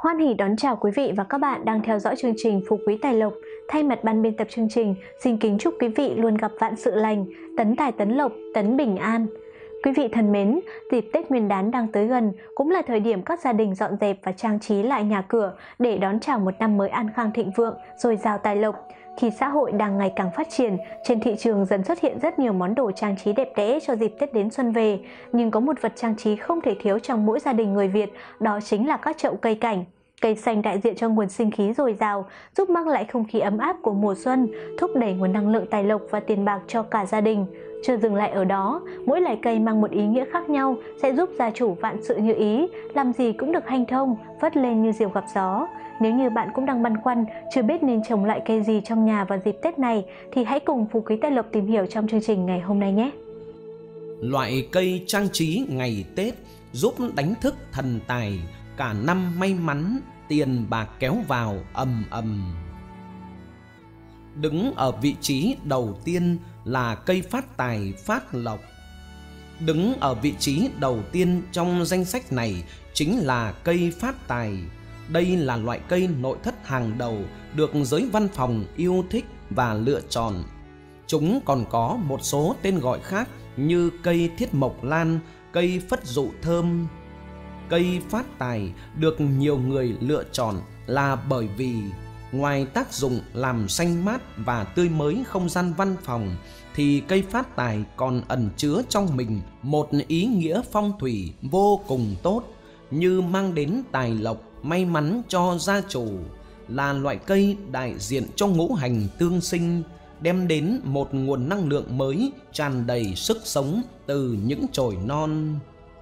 Hoan hỉ đón chào quý vị và các bạn đang theo dõi chương trình Phú Quý Tài Lộc. Thay mặt ban biên tập chương trình, xin kính chúc quý vị luôn gặp vạn sự lành, tấn tài tấn lộc, tấn bình an. Quý vị thân mến, dịp Tết Nguyên đán đang tới gần cũng là thời điểm các gia đình dọn dẹp và trang trí lại nhà cửa để đón chào một năm mới an khang thịnh vượng, dồi dào tài lộc. Khi xã hội đang ngày càng phát triển, trên thị trường dần xuất hiện rất nhiều món đồ trang trí đẹp đẽ cho dịp Tết đến xuân về. Nhưng có một vật trang trí không thể thiếu trong mỗi gia đình người Việt, đó chính là các chậu cây cảnh. Cây xanh đại diện cho nguồn sinh khí dồi dào, giúp mang lại không khí ấm áp của mùa xuân, thúc đẩy nguồn năng lượng tài lộc và tiền bạc cho cả gia đình. Chưa dừng lại ở đó, mỗi loài cây mang một ý nghĩa khác nhau sẽ giúp gia chủ vạn sự như ý, làm gì cũng được hanh thông, vất lên như diều gặp gió. Nếu như bạn cũng đang băn khoăn, chưa biết nên trồng lại cây gì trong nhà vào dịp Tết này, thì hãy cùng Phú Quý Tài Lộc tìm hiểu trong chương trình ngày hôm nay nhé. Loại cây trang trí ngày Tết giúp đánh thức thần tài, cả năm may mắn, tiền bạc kéo vào ầm ầm. Đứng ở vị trí đầu tiên là cây phát tài phát lộc. Đứng ở vị trí đầu tiên trong danh sách này chính là cây phát tài. Đây là loại cây nội thất hàng đầu được giới văn phòng yêu thích và lựa chọn. Chúng còn có một số tên gọi khác như cây thiết mộc lan, cây phất dụ thơm. Cây phát tài được nhiều người lựa chọn là bởi vì ngoài tác dụng làm xanh mát và tươi mới không gian văn phòng, thì cây phát tài còn ẩn chứa trong mình một ý nghĩa phong thủy vô cùng tốt, như mang đến tài lộc, may mắn cho gia chủ. Là loại cây đại diện cho ngũ hành tương sinh, đem đến một nguồn năng lượng mới tràn đầy sức sống từ những chồi non.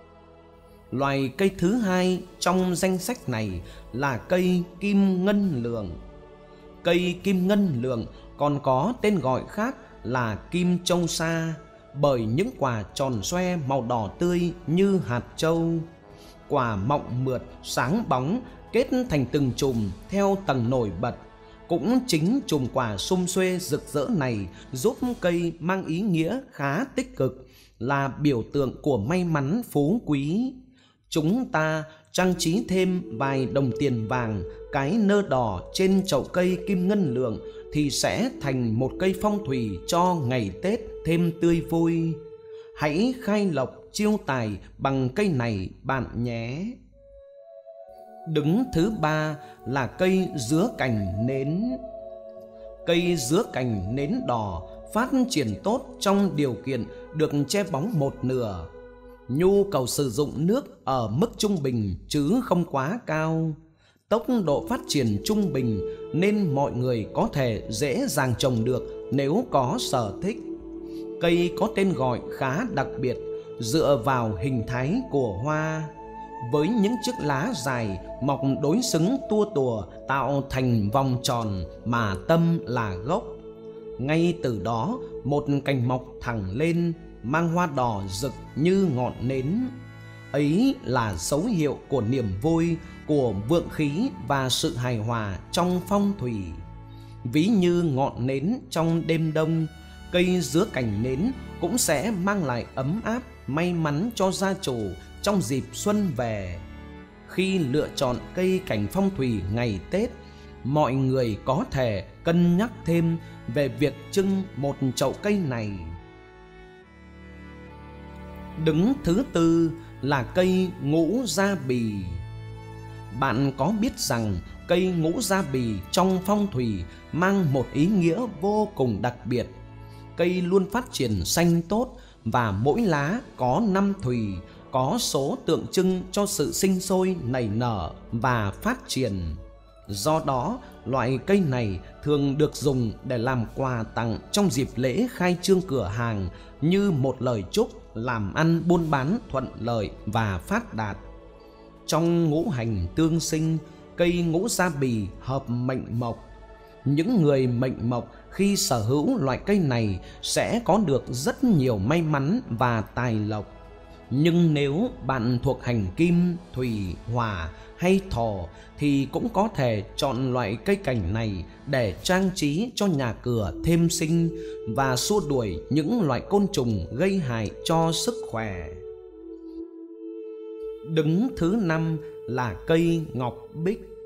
Loài cây thứ hai trong danh sách này là cây kim ngân lượng. Cây kim ngân lượng còn có tên gọi khác là kim châu sa, bởi những quả tròn xoe màu đỏ tươi như hạt châu. Quả mọng mượt, sáng bóng, kết thành từng chùm theo tầng nổi bật. Cũng chính chùm quả sum xuê rực rỡ này giúp cây mang ý nghĩa khá tích cực, là biểu tượng của may mắn phú quý. Chúng ta trang trí thêm vài đồng tiền vàng, cái nơ đỏ trên chậu cây kim ngân lượng thì sẽ thành một cây phong thủy cho ngày Tết thêm tươi vui. Hãy khai lộc chiêu tài bằng cây này bạn nhé. Đứng thứ ba là cây dứa cành nến. Cây dứa cành nến đỏ phát triển tốt trong điều kiện được che bóng một nửa. Nhu cầu sử dụng nước ở mức trung bình chứ không quá cao. Tốc độ phát triển trung bình nên mọi người có thể dễ dàng trồng được nếu có sở thích. Cây có tên gọi khá đặc biệt dựa vào hình thái của hoa, với những chiếc lá dài mọc đối xứng tua tùa tạo thành vòng tròn mà tâm là gốc. Ngay từ đó một cành mọc thẳng lên, mang hoa đỏ rực như ngọn nến. Ấy là dấu hiệu của niềm vui, của vượng khí và sự hài hòa trong phong thủy. Ví như ngọn nến trong đêm đông, cây dứa cành nến cũng sẽ mang lại ấm áp, may mắn cho gia chủ trong dịp xuân về. Khi lựa chọn cây cảnh phong thủy ngày Tết, mọi người có thể cân nhắc thêm về việc trưng một chậu cây này. Đứng thứ tư là cây ngũ gia bì. Bạn có biết rằng cây ngũ gia bì trong phong thủy mang một ý nghĩa vô cùng đặc biệt. Cây luôn phát triển xanh tốt và mỗi lá có 5 thùy, có số tượng trưng cho sự sinh sôi, nảy nở và phát triển. Do đó, loại cây này thường được dùng để làm quà tặng trong dịp lễ khai trương cửa hàng, như một lời chúc làm ăn buôn bán thuận lợi và phát đạt. Trong ngũ hành tương sinh, cây ngũ gia bì hợp mệnh mộc. Những người mệnh mộc khi sở hữu loại cây này sẽ có được rất nhiều may mắn và tài lộc. Nhưng nếu bạn thuộc hành kim, thủy, hỏa hay thổ thì cũng có thể chọn loại cây cảnh này để trang trí cho nhà cửa thêm sinh và xua đuổi những loại côn trùng gây hại cho sức khỏe. Đứng thứ năm là cây ngọc bích.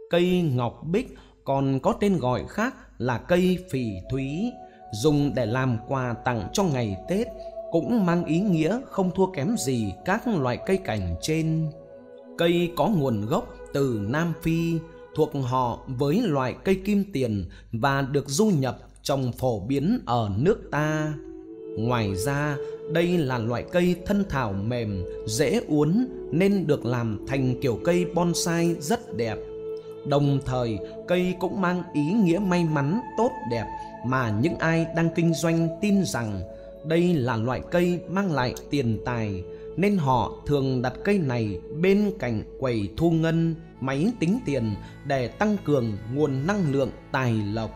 Cây ngọc bích còn có tên gọi khác là cây phỉ thúy, dùng để làm quà tặng cho ngày Tết, cũng mang ý nghĩa không thua kém gì các loại cây cảnh trên. Cây có nguồn gốc từ Nam Phi, thuộc họ với loại cây kim tiền và được du nhập trồng phổ biến ở nước ta. Ngoài ra, đây là loại cây thân thảo mềm, dễ uốn nên được làm thành kiểu cây bonsai rất đẹp. Đồng thời, cây cũng mang ý nghĩa may mắn, tốt đẹp mà những ai đang kinh doanh tin rằng đây là loại cây mang lại tiền tài, nên họ thường đặt cây này bên cạnh quầy thu ngân, máy tính tiền để tăng cường nguồn năng lượng tài lộc.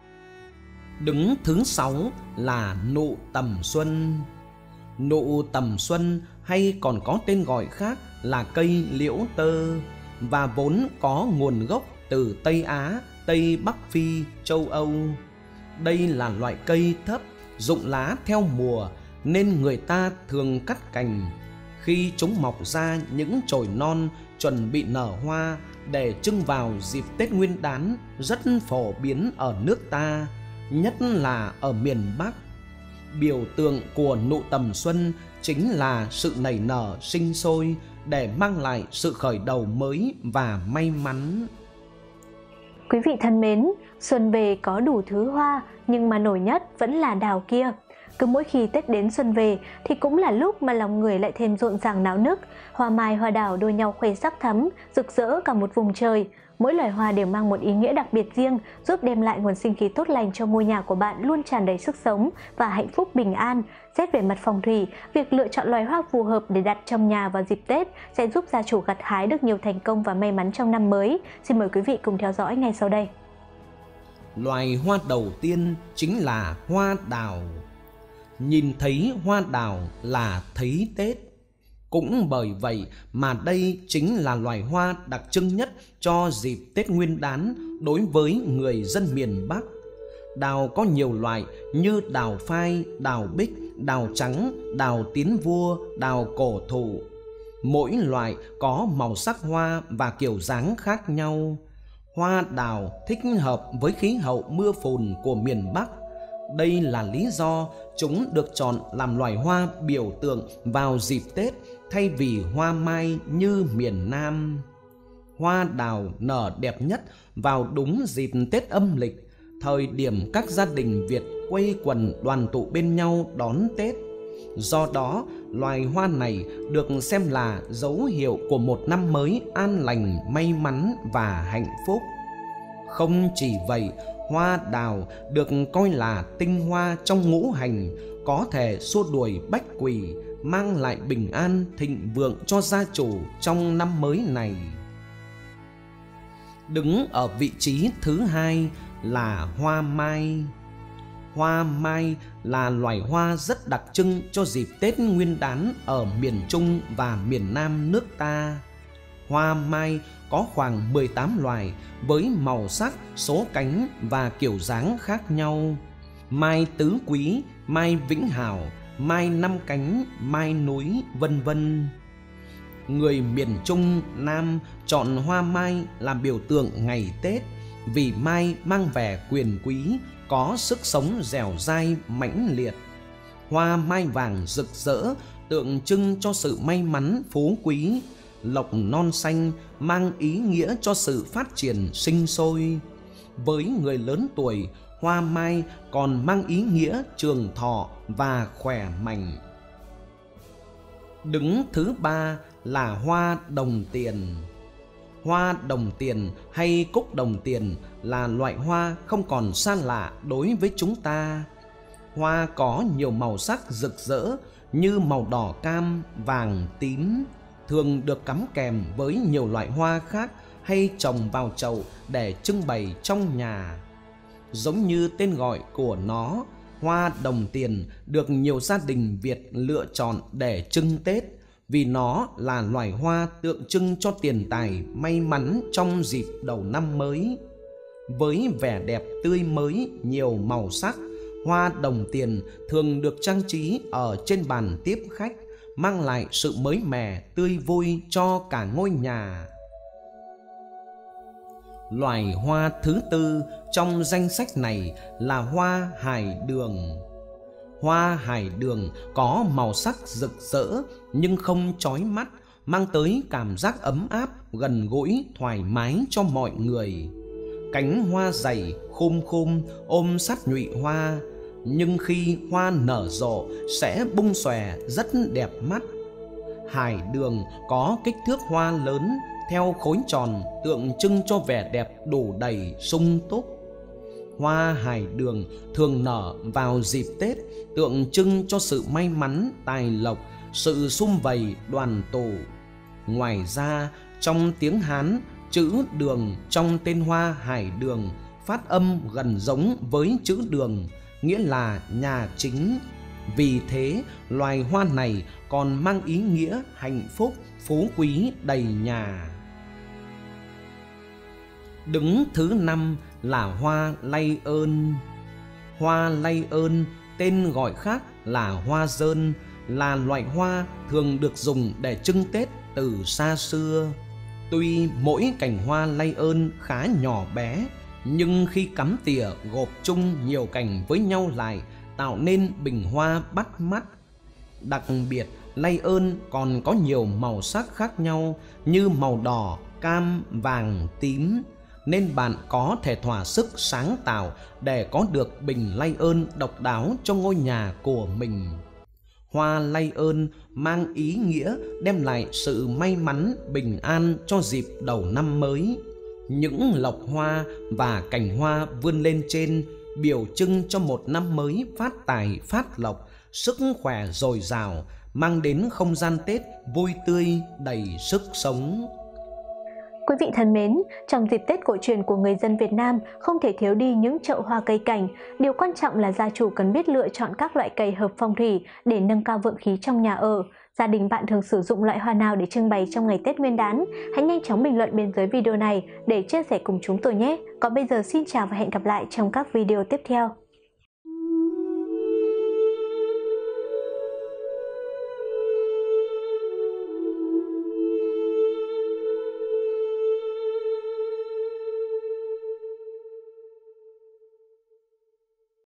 Đứng thứ 6 là nụ tầm xuân. Nụ tầm xuân hay còn có tên gọi khác là cây liễu tơ, và vốn có nguồn gốc từ Tây Á, Tây Bắc Phi, châu Âu. Đây là loại cây thấp, rụng lá theo mùa nên người ta thường cắt cành. Khi chúng mọc ra những chồi non chuẩn bị nở hoa để trưng vào dịp Tết Nguyên đán, rất phổ biến ở nước ta, nhất là ở miền Bắc. Biểu tượng của nụ tầm xuân chính là sự nảy nở sinh sôi để mang lại sự khởi đầu mới và may mắn. Quý vị thân mến, xuân về có đủ thứ hoa, nhưng mà nổi nhất vẫn là đào kia. Cứ mỗi khi Tết đến xuân về thì cũng là lúc mà lòng người lại thêm rộn ràng náo nức. Hoa mai hoa đào đua nhau khoe sắc thắm, rực rỡ cả một vùng trời. Mỗi loài hoa đều mang một ý nghĩa đặc biệt riêng, giúp đem lại nguồn sinh khí tốt lành cho ngôi nhà của bạn luôn tràn đầy sức sống và hạnh phúc bình an. Xét về mặt phong thủy, việc lựa chọn loài hoa phù hợp để đặt trong nhà vào dịp Tết sẽ giúp gia chủ gặt hái được nhiều thành công và may mắn trong năm mới. Xin mời quý vị cùng theo dõi ngay sau đây. Loài hoa đầu tiên chính là hoa đào. Nhìn thấy hoa đào là thấy Tết. Cũng bởi vậy mà đây chính là loài hoa đặc trưng nhất cho dịp Tết Nguyên đán đối với người dân miền Bắc. Đào có nhiều loại như đào phai, đào bích, đào trắng, đào tiến vua, đào cổ thụ. Mỗi loại có màu sắc hoa và kiểu dáng khác nhau. Hoa đào thích hợp với khí hậu mưa phùn của miền Bắc. Đây là lý do chúng được chọn làm loài hoa biểu tượng vào dịp Tết thay vì hoa mai như miền Nam. Hoa đào nở đẹp nhất vào đúng dịp Tết âm lịch, thời điểm các gia đình Việt quây quần đoàn tụ bên nhau đón Tết. Do đó, loài hoa này được xem là dấu hiệu của một năm mới an lành, may mắn và hạnh phúc. Không chỉ vậy, hoa đào được coi là tinh hoa trong ngũ hành, có thể xua đuổi bách quỷ, mang lại bình an, thịnh vượng cho gia chủ trong năm mới này. Đứng ở vị trí thứ 2 là hoa mai. Hoa mai là loài hoa rất đặc trưng cho dịp Tết Nguyên đán ở miền Trung và miền Nam nước ta. Hoa mai có khoảng 18 loài với màu sắc, số cánh và kiểu dáng khác nhau. Mai tứ quý, mai vĩnh hảo, mai năm cánh, mai núi, vân vân. Người miền Trung Nam chọn hoa mai làm biểu tượng ngày Tết vì mai mang vẻ quyền quý, có sức sống dẻo dai, mãnh liệt. Hoa mai vàng rực rỡ tượng trưng cho sự may mắn, phú quý. Lộc non xanh mang ý nghĩa cho sự phát triển sinh sôi. Với người lớn tuổi, hoa mai còn mang ý nghĩa trường thọ và khỏe mạnh. Đứng thứ 3 là hoa đồng tiền. Hoa đồng tiền hay cúc đồng tiền là loại hoa không còn xa lạ đối với chúng ta. Hoa có nhiều màu sắc rực rỡ như màu đỏ cam, vàng, tím, thường được cắm kèm với nhiều loại hoa khác hay trồng vào chậu để trưng bày trong nhà. Giống như tên gọi của nó, hoa đồng tiền được nhiều gia đình Việt lựa chọn để trưng Tết vì nó là loài hoa tượng trưng cho tiền tài, may mắn trong dịp đầu năm mới. Với vẻ đẹp tươi mới, nhiều màu sắc, hoa đồng tiền thường được trang trí ở trên bàn tiếp khách, mang lại sự mới mẻ, tươi vui cho cả ngôi nhà. Loài hoa thứ tư trong danh sách này là hoa hải đường. Hoa hải đường có màu sắc rực rỡ nhưng không chói mắt, mang tới cảm giác ấm áp, gần gũi, thoải mái cho mọi người. Cánh hoa dày, khum khum, ôm sát nhụy hoa, nhưng khi hoa nở rộ sẽ bung xòe rất đẹp mắt. Hải đường có kích thước hoa lớn, theo khối tròn, tượng trưng cho vẻ đẹp đủ đầy, sung túc. Hoa hải đường thường nở vào dịp Tết, tượng trưng cho sự may mắn, tài lộc, sự sum vầy, đoàn tụ. Ngoài ra, trong tiếng Hán, chữ đường trong tên hoa hải đường phát âm gần giống với chữ đường, nghĩa là nhà chính. Vì thế, loài hoa này còn mang ý nghĩa hạnh phúc, phú quý đầy nhà. Đứng thứ năm là hoa lay ơn. Hoa lay ơn, tên gọi khác là hoa dơn, là loại hoa thường được dùng để trưng Tết từ xa xưa. Tuy mỗi cành hoa lay ơn khá nhỏ bé, nhưng khi cắm tỉa gộp chung nhiều cành với nhau lại tạo nên bình hoa bắt mắt. Đặc biệt, lay ơn còn có nhiều màu sắc khác nhau như màu đỏ, cam, vàng, tím, nên bạn có thể thỏa sức sáng tạo để có được bình lay ơn độc đáo cho ngôi nhà của mình. Hoa lay ơn mang ý nghĩa đem lại sự may mắn, bình an cho dịp đầu năm mới. Những lộc hoa và cành hoa vươn lên trên biểu trưng cho một năm mới phát tài phát lộc, sức khỏe dồi dào, mang đến không gian Tết vui tươi, đầy sức sống. Quý vị thân mến, trong dịp Tết cổ truyền của người dân Việt Nam không thể thiếu đi những chậu hoa cây cảnh. Điều quan trọng là gia chủ cần biết lựa chọn các loại cây hợp phong thủy để nâng cao vượng khí trong nhà ở. Gia đình bạn thường sử dụng loại hoa nào để trưng bày trong ngày Tết Nguyên đán? Hãy nhanh chóng bình luận bên dưới video này để chia sẻ cùng chúng tôi nhé. Còn bây giờ xin chào và hẹn gặp lại trong các video tiếp theo.